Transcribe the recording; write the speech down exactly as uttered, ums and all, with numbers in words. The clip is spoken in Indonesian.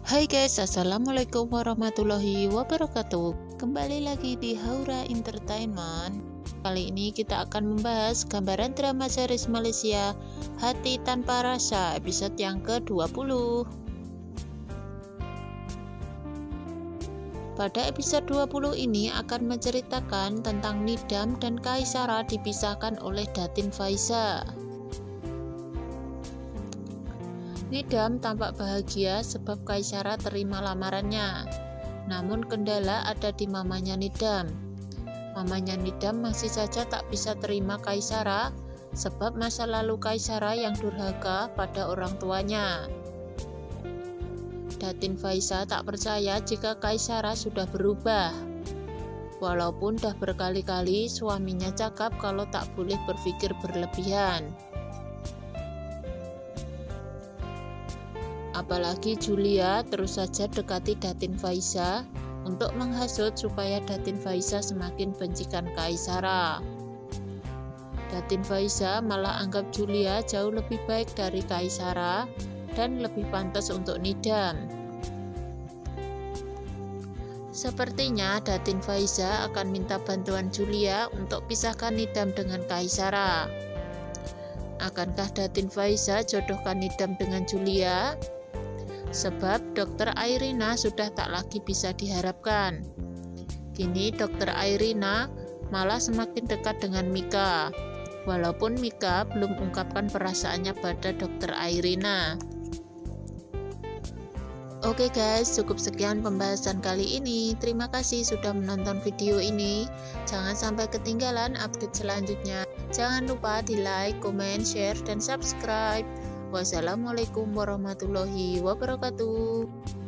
Hai guys, assalamualaikum warahmatullahi wabarakatuh. Kembali lagi di Haura Entertainment. Kali ini kita akan membahas gambaran drama series Malaysia Hati Tanpa Rasa episode yang ke dua puluh. Pada episode dua puluh ini akan menceritakan tentang Nidam dan Kaisara dipisahkan oleh Datin Faiza. Nidam tampak bahagia sebab Kaisara terima lamarannya. Namun kendala ada di mamanya Nidam. Mamanya Nidam masih saja tak bisa terima Kaisara sebab masa lalu Kaisara yang durhaka pada orang tuanya. Datin Faiza tak percaya jika Kaisara sudah berubah. Walaupun dah berkali-kali suaminya cakap kalau tak boleh berpikir berlebihan. Apalagi Julia terus saja dekati Datin Faiza untuk menghasut supaya Datin Faiza semakin bencikan Kaisara. Datin Faiza malah anggap Julia jauh lebih baik dari Kaisara dan lebih pantas untuk Nidam. Sepertinya Datin Faiza akan minta bantuan Julia untuk pisahkan Nidam dengan Kaisara. Akankah Datin Faiza jodohkan Nidam dengan Julia? Sebab dokter Airina sudah tak lagi bisa diharapkan. Kini dokter Airina malah semakin dekat dengan Mika, walaupun Mika belum ungkapkan perasaannya pada dokter Airina. Oke guys, cukup sekian pembahasan kali ini. Terima kasih sudah menonton video ini. Jangan sampai ketinggalan update selanjutnya. Jangan lupa di like, comment, share, dan subscribe. Wassalamualaikum warahmatullahi wabarakatuh.